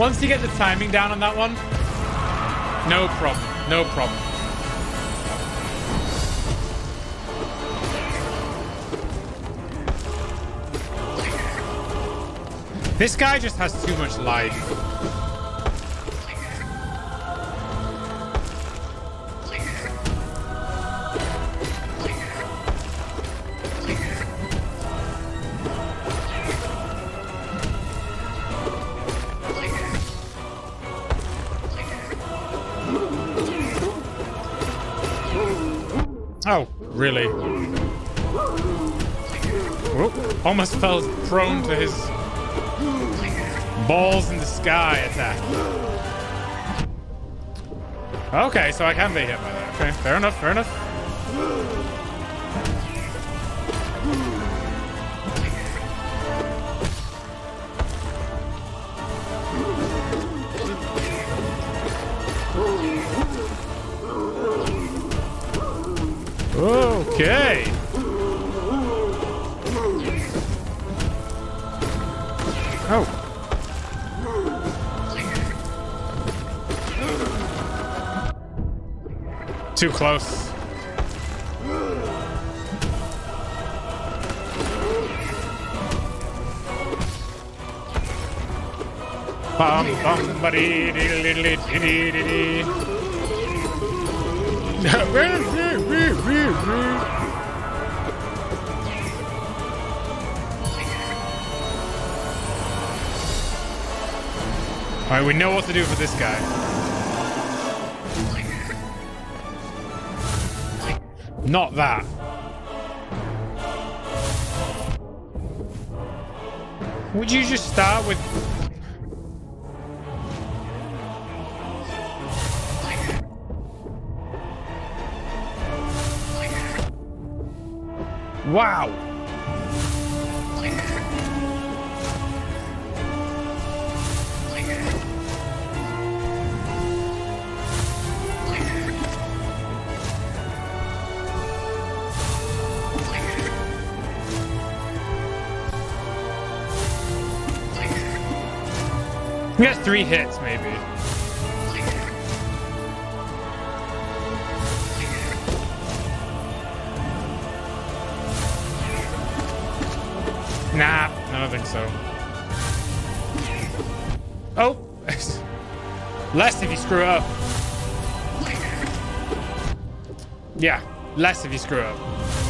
Once you get the timing down on that one, no problem. No problem. This guy just has too much life. Oh, really? Whoop. Almost fell prone to his balls in the sky attack. Okay, so I can be hit by that. Okay, fair enough, fair enough. Okay. Oh. Too close. Bum bum buddy diddly diddly diddly. All right, we know what to do for this guy. Not that. Would you just start with... Wow. He has 3 hits, maybe. Nah, I don't think so. Oh! Less if you screw up. Yeah, less if you screw up.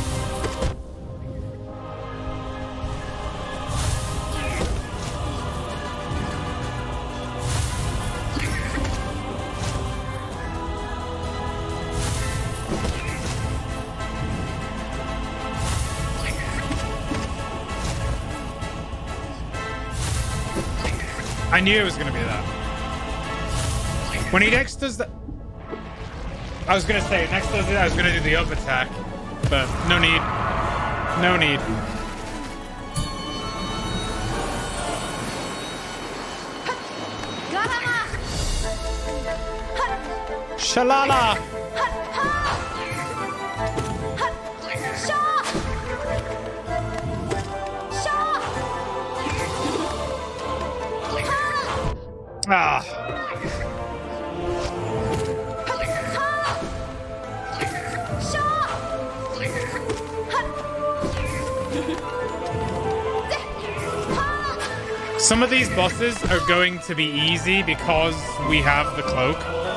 I knew it was going to be that. When he next does that... I was going to say, next does it, I was going to do the up attack. But no need. No need. Shalala! Ah. Some of these bosses are going to be easy because we have the cloak.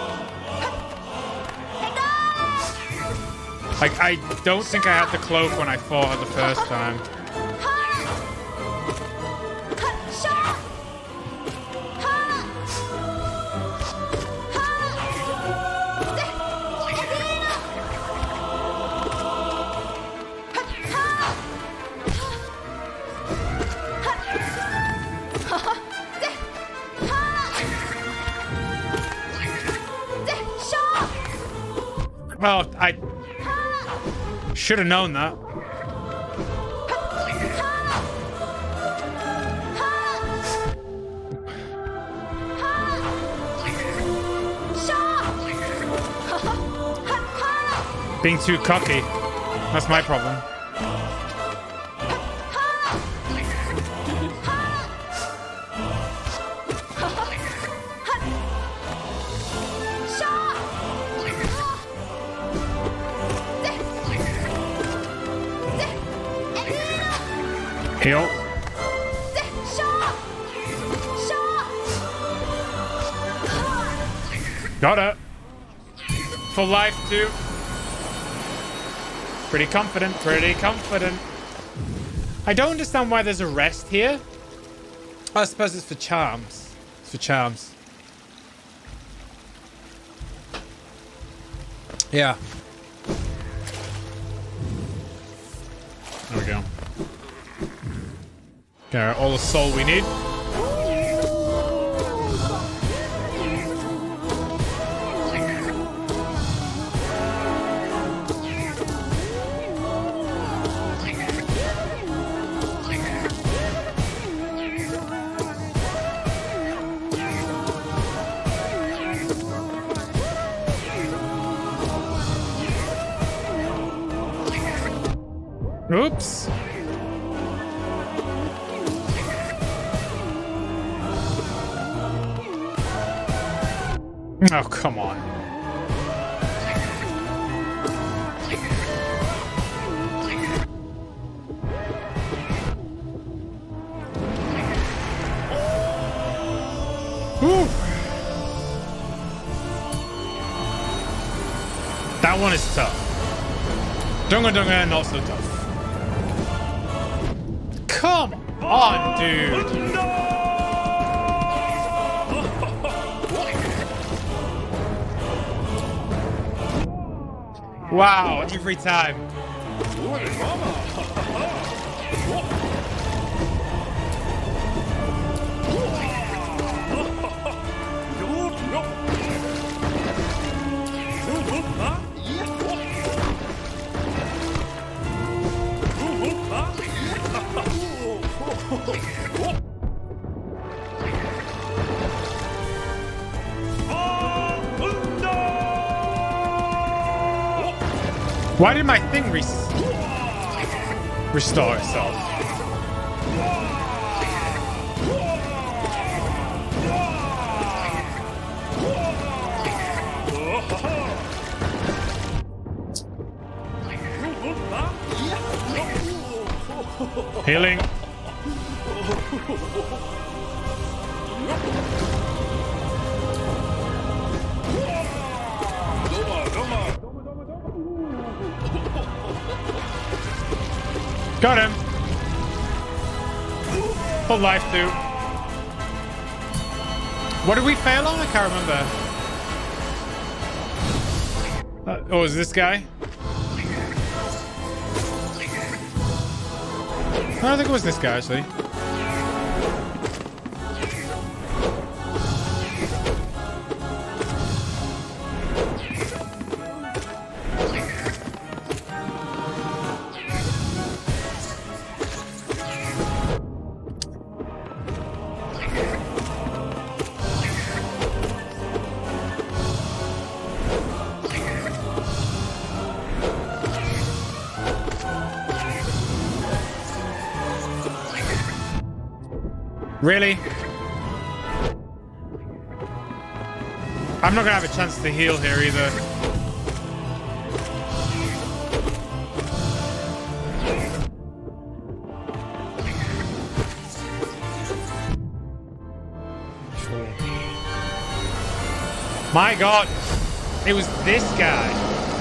Like, I don't think I had the cloak when I fought her the first time. Well, I should have known that. Being too cocky. That's my problem. Heal. Got it. Full life too. Pretty confident, pretty confident. I don't understand why there's a rest here. Oh, I suppose it's for charms. It's for charms. Yeah. There we go. Okay, all the soul we need. Oops. Oh, come on. Ooh. That one is tough. Dunga Dunga, not so tough. Come on, dude. Wow, every time. Why did my thing restore itself? Healing. Got him. Full life too. What did we fail on? I can't remember. Oh, is this guy? I don't think it was this guy, actually. Really? I'm not gonna have a chance to heal here either. My God, it was this guy.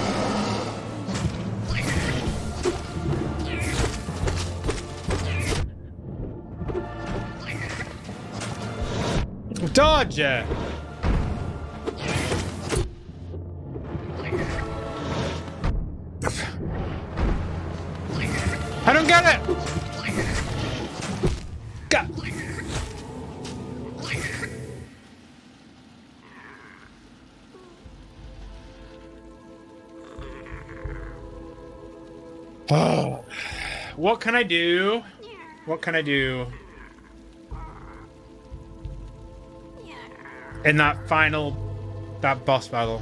Dodge! I don't get it! Go! Oh. What can I do? What can I do? In that boss battle.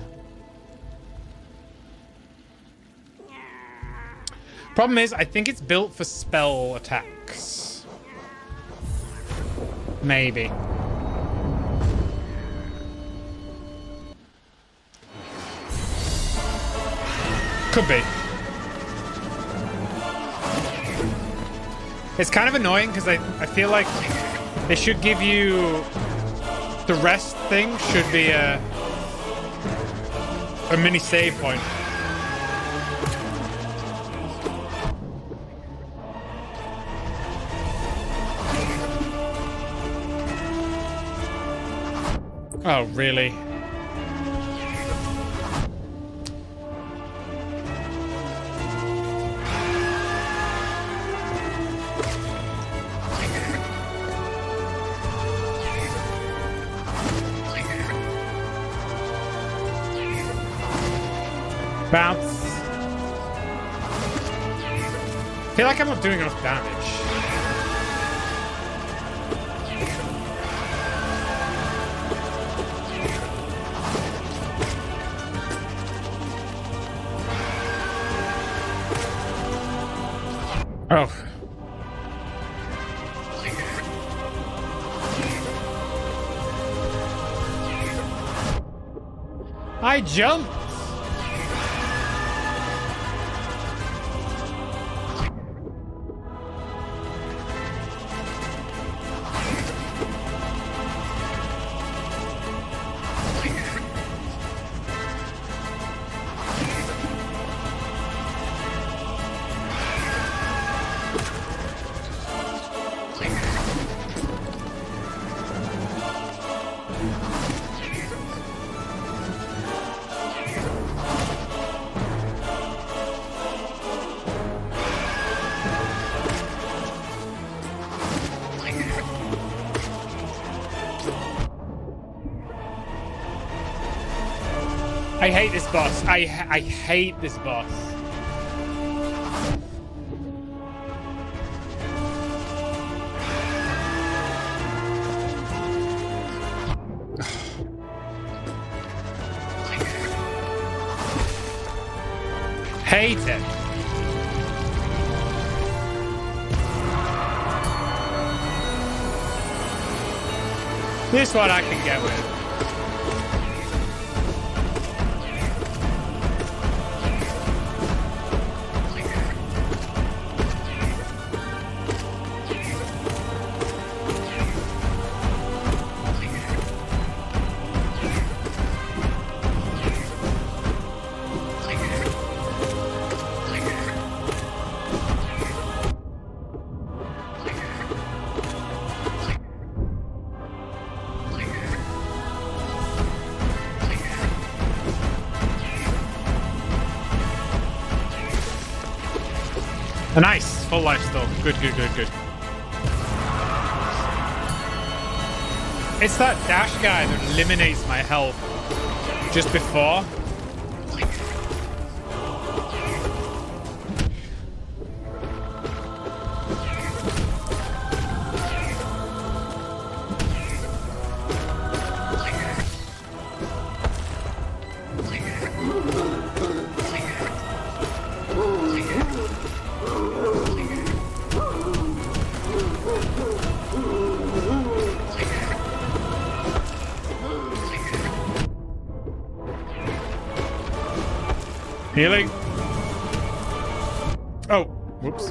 Problem is, I think it's built for spell attacks. Maybe. Could be. It's kind of annoying because I feel like they should give you the rest thing should be a mini save point. Oh, really? Bounce. I feel like I'm not doing enough damage. Oh. I jumped. I hate this boss. I hate this boss. Hate it. This one I can get with. Nice, full life still. Good, good, good, good. It's that dash guy that eliminates my health just before. Healing. Oh, whoops.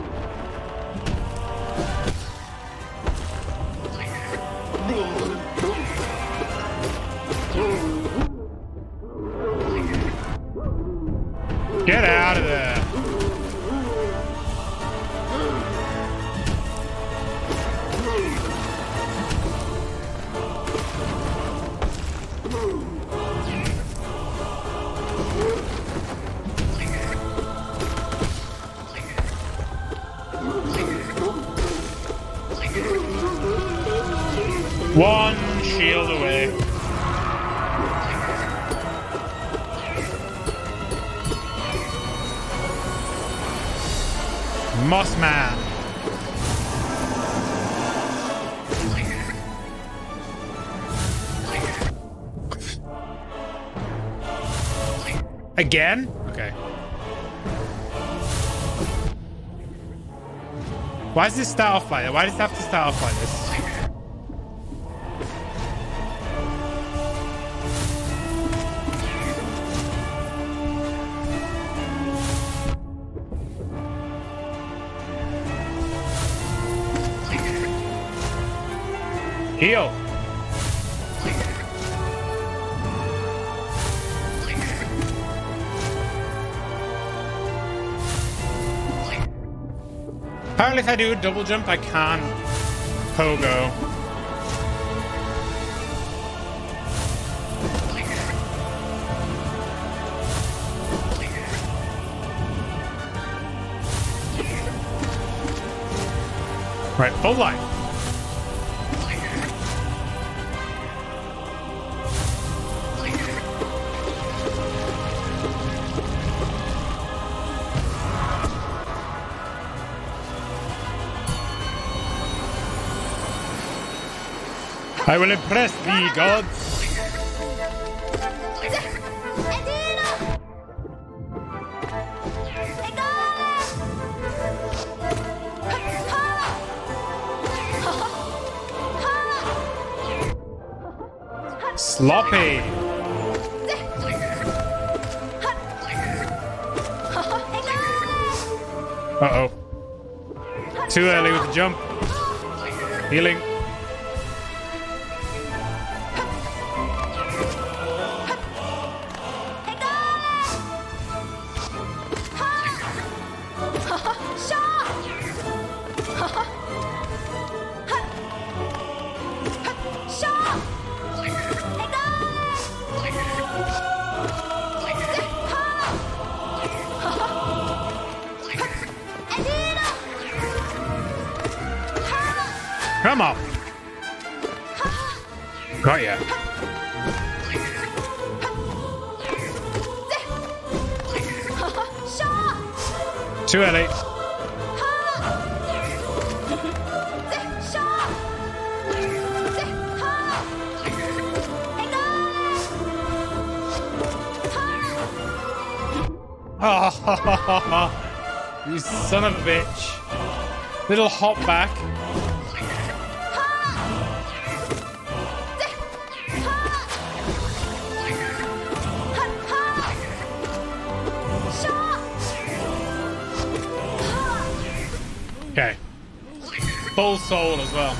Get out of there. One shield away. Mossman. Again? Okay. Why does this start off like that? Why does it have to start off like this? Heal. Apparently if I do a double jump, I can't pogo. Right, full life. I will impress thee, gods. Sloppy. Uh-oh. Too early with the jump. Healing. Come on. Got ya. Too early. Oh, you son of a bitch. Little hop back. Okay. Full soul as well.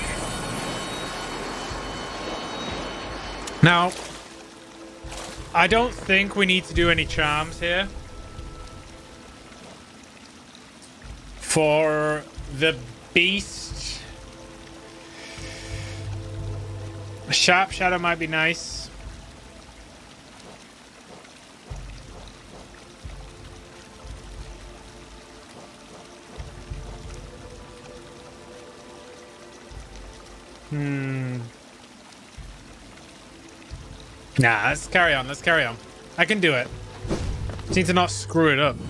Now, I don't think we need to do any charms here. For the beast, a sharp shadow might be nice. Nah, let's carry on. Let's carry on. I can do it. Just need to not screw it up.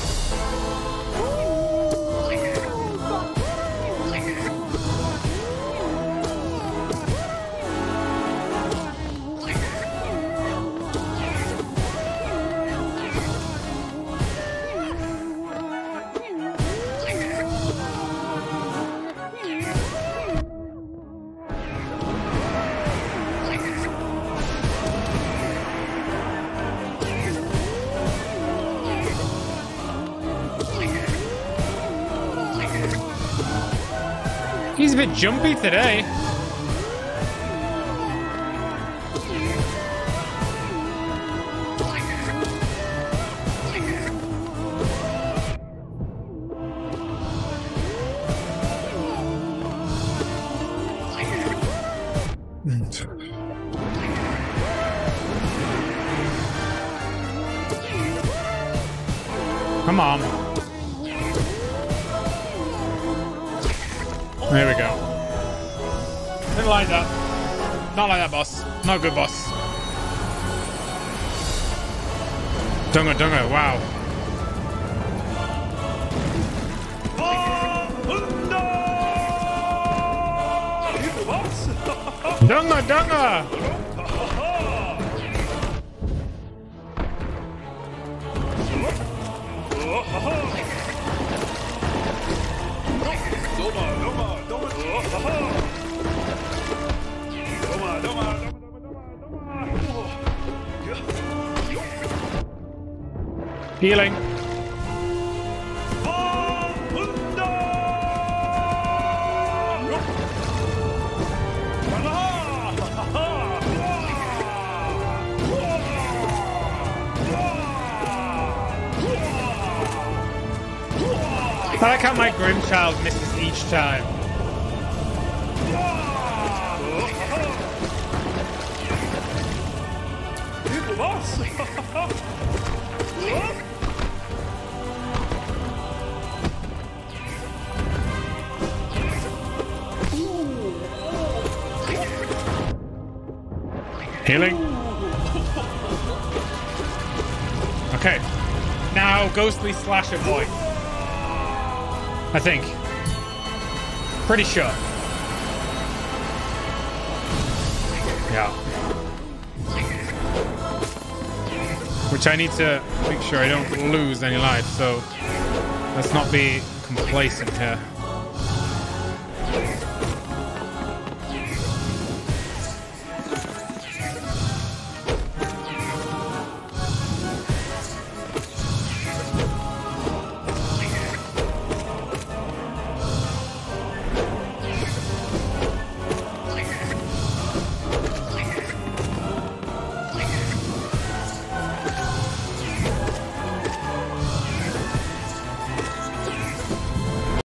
He's a bit jumpy today. Come on. There we go. Didn't like that. Not like that, boss. Not good, boss. Dunga, dunga, wow. Dunga, dunga! Healing. I like how my Grimchild misses each time. Healing. Okay. Now Ghostly Slasher Boy. I think. Pretty sure. Yeah. Which I need to make sure I don't lose any life, so let's not be complacent here.